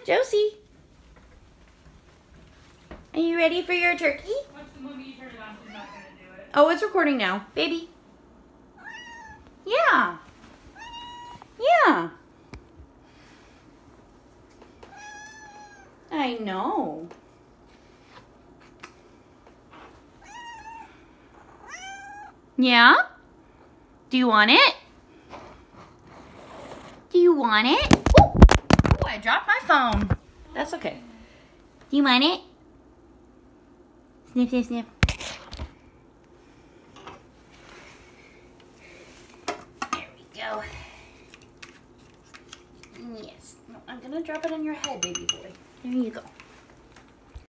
Josie, are you ready for your turkey? Watch the movie, you turn it on, she's not going to do it. Oh, it's recording now. Baby. Yeah. Yeah. I know. Yeah? Do you want it? Do you want it? Oh, I dropped my phone. That's okay. Do you want it? Sniff, sniff, sniff. There we go. Yes. No, I'm gonna drop it on your head, baby boy. There you go.